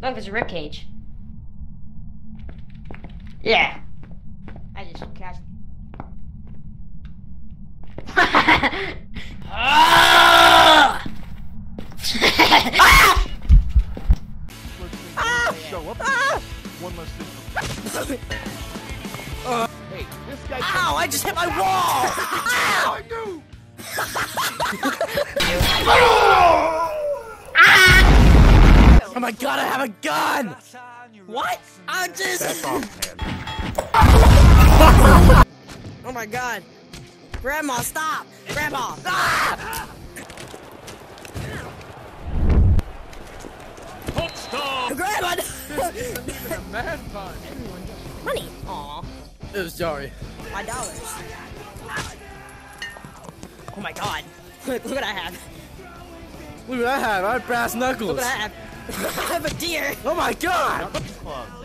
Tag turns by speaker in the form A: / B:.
A: Look, there's a ribcage. Yeah. I just cast.
B: Show up. One less thing. Hey, this guy.
C: Ow! I just hit my wall! Ow!
B: I knew.
C: Oh my god! I have a gun! What? I just.
B: Back off, man.
C: Oh my god! Grandma, stop! Grandma! Ah! Grandma!
B: Mad fun.
C: Money! Aw.
D: It was Jari.
C: My dollars. Oh my god. Look what I have.
D: Look what I have. I have brass knuckles.
C: Look what I have. I have a deer.
D: Oh my god!
B: Club.